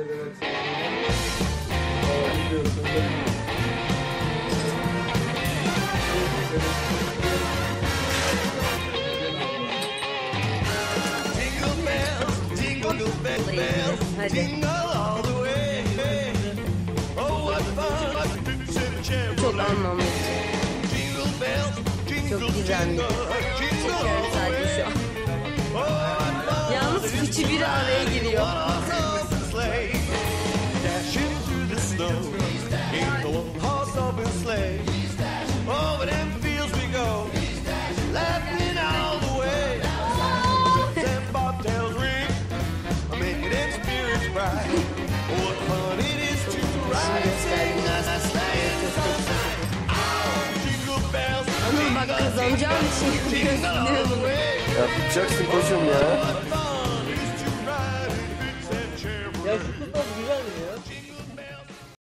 evet. Aa, biliyorsun değil mi? Çok anlamlı. Çok gizemli. Çekiyorum sadece şu an. Yalnız fıçı bir araya giriyor. Anıl bak kazanacağım bir şey yapıyorsun değil mi bunu? Yapacaksın koçum ya. Ya şu kutlar güzel.